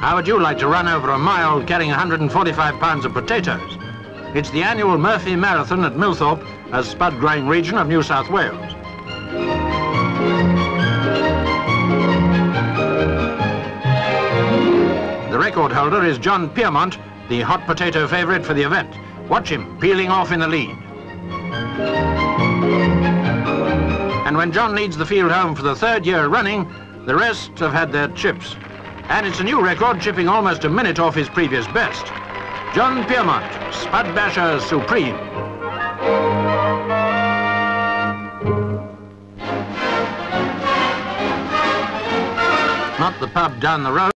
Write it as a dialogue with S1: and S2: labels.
S1: How would you like to run over a mile carrying 145 pounds of potatoes? It's the annual Murphy Marathon at Millthorpe, a spud-growing region of New South Wales. The record holder is John Piermont, the hot potato favourite for the event. Watch him peeling off in the lead. And when John leads the field home for the third year running, the rest have had their chips. And it's a new record, chipping almost a minute off his previous best. John Piermont, Spud Basher Supreme. Not the pub down the road.